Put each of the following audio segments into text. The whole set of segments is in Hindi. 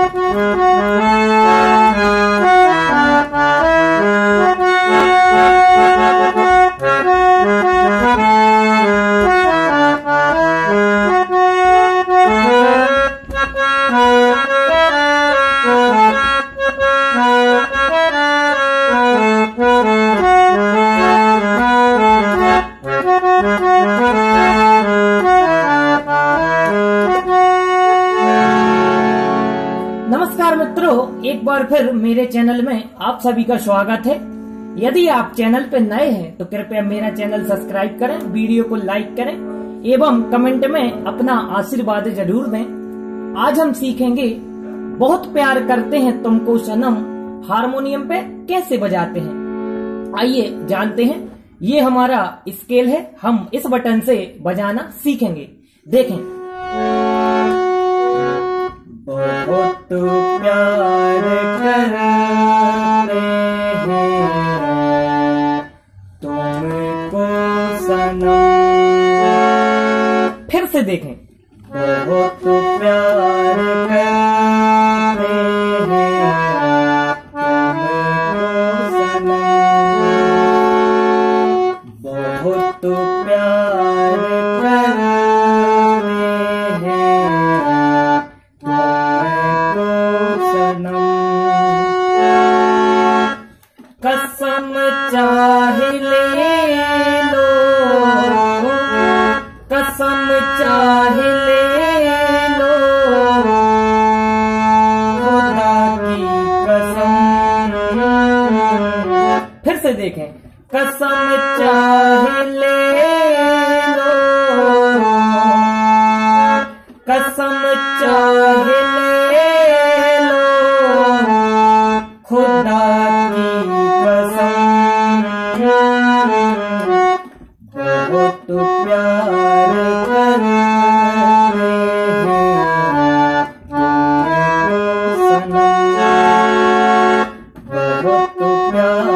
नमस्कार मित्रों, एक बार फिर मेरे चैनल में आप सभी का स्वागत है। यदि आप चैनल पर नए हैं तो कृपया मेरा चैनल सब्सक्राइब करें, वीडियो को लाइक करें एवं कमेंट में अपना आशीर्वाद जरूर दें। आज हम सीखेंगे बहुत प्यार करते हैं तुमको सनम हारमोनियम पे कैसे बजाते हैं। आइए जानते हैं। ये हमारा स्केल है, हम इस बटन से बजाना सीखेंगे। देखें। बहुत प्यार करते हैं तुमको सनम। फिर से देखें। बहुत प्यार करते हैं तुमको सनम। बहुत प्यार करते हैं कसम चाहे ले लो, कसम चाहे ले लो, खुदा की कसम। फिर से देखें। कसम चाहे ले लो, कसम चाहे ले लो, खुदा की कसम। बहुत प्यार करते हैं तुमको सनम। बहुत प्यार।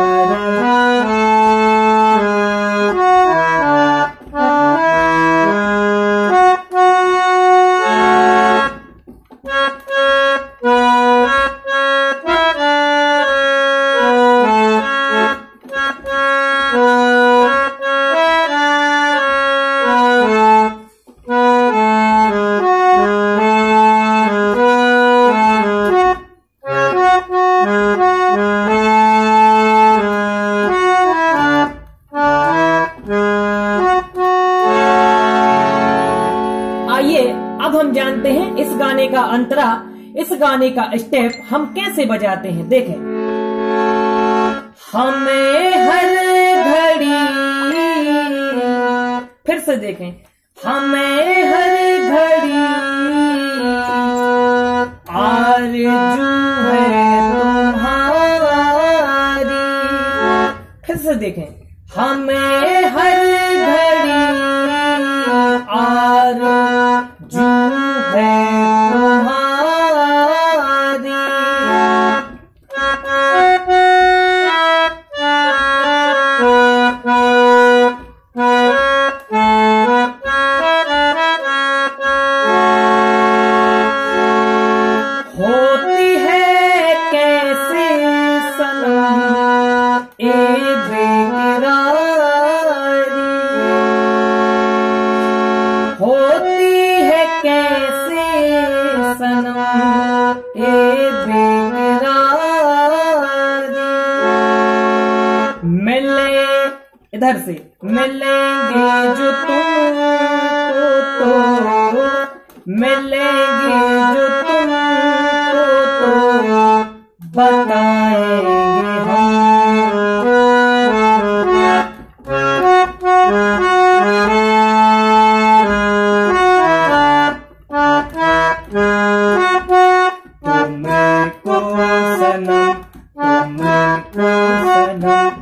आइए अब हम जानते हैं इस गाने का अंतरा, इस गाने का स्टेप हम कैसे बजाते हैं। देखें। हमें हर घड़ी। फिर से देखें। हमें हर घड़ी आरज़ू है तुम्हारी। फिर से देखें। हमें हर घड़ी आरज़ू है तुम्हारी। होती है कैसे सनम ए बेकरारी। होती है कैसे सनम ए बेकरारी। मिले इधर से मिलेंगे जो तुमको तो, मिलेंगे जो तुमको तो बताएंगे हम। तुमको सनम, तुमको सनम।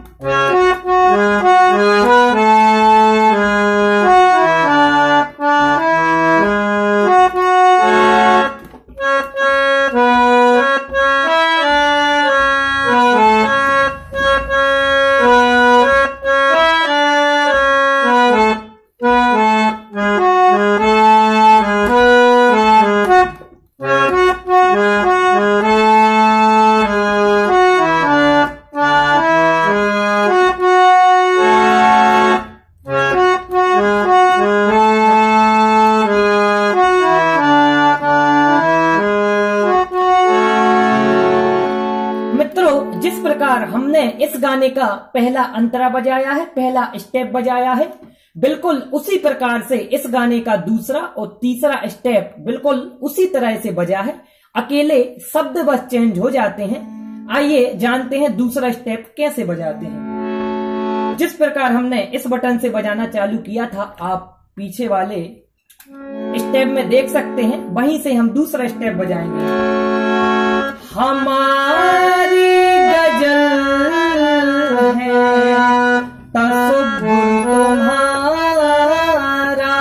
प्रकार हमने इस गाने का पहला अंतरा बजाया है, पहला स्टेप बजाया है, बिल्कुल उसी प्रकार से इस गाने का दूसरा और तीसरा स्टेप बिल्कुल उसी तरह से बजा है। अकेले शब्द बस चेंज हो जाते हैं। आइए जानते हैं दूसरा स्टेप कैसे बजाते हैं। जिस प्रकार हमने इस बटन से बजाना चालू किया था, आप पीछे वाले स्टेप में देख सकते हैं, वहीं से हम दूसरा स्टेप बजाएंगे। हमारी गजल है तसव्वुर तुम्हारा।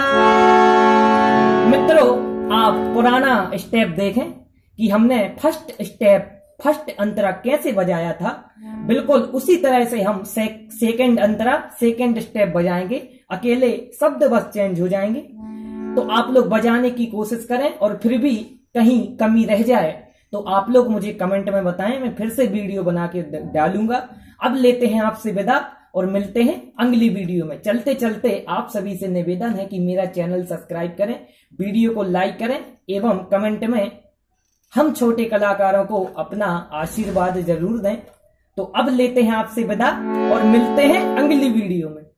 मित्रों, आप पुराना स्टेप देखें कि हमने फर्स्ट अंतरा कैसे बजाया था, बिल्कुल उसी तरह से हम सेकंड अंतरा, सेकंड स्टेप बजाएंगे। अकेले शब्द बस चेंज हो जाएंगे। तो आप लोग बजाने की कोशिश करें और फिर भी कहीं कमी रह जाए तो आप लोग मुझे कमेंट में बताएं, मैं फिर से वीडियो बना के डालूंगा। अब लेते हैं आपसे विदा और मिलते हैं अगली वीडियो में। चलते चलते आप सभी से निवेदन है कि मेरा चैनल सब्सक्राइब करें, वीडियो को लाइक करें एवं कमेंट में हम छोटे कलाकारों को अपना आशीर्वाद जरूर दें। तो अब लेते हैं आपसे विदा और मिलते हैं अगली वीडियो में।